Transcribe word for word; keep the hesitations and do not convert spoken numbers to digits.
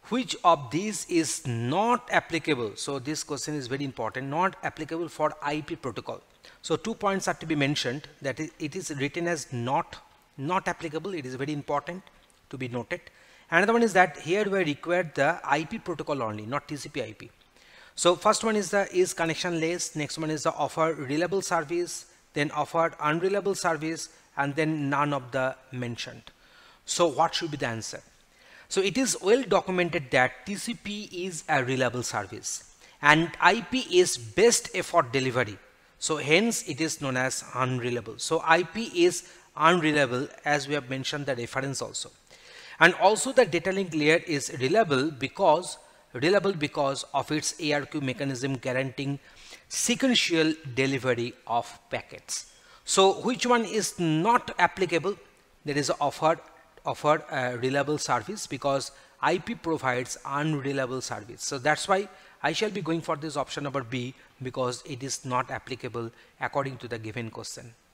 which of these is not applicable? So this question is very important. Not applicable for I P protocol. So two points are to be mentioned, that it is written as not not applicable. It is very important to be noted. Another one is that here we require the I P protocol only, not T C P I P. So first one is the is connectionless, next one is the offer reliable service, then offered unreliable service, and then none of the mentioned. So what should be the answer? So it is well documented that T C P is a reliable service and I P is best effort delivery. So hence it is known as unreliable. So I P is unreliable, as we have mentioned the reference also. And also the data link layer is reliable because reliable because of its A R Q mechanism guaranteeing sequential delivery of packets. So which one is not applicable? There is offered offered a reliable service because I P provides unreliable service. So that's why I shall be going for this option number B, because it is not applicable according to the given question.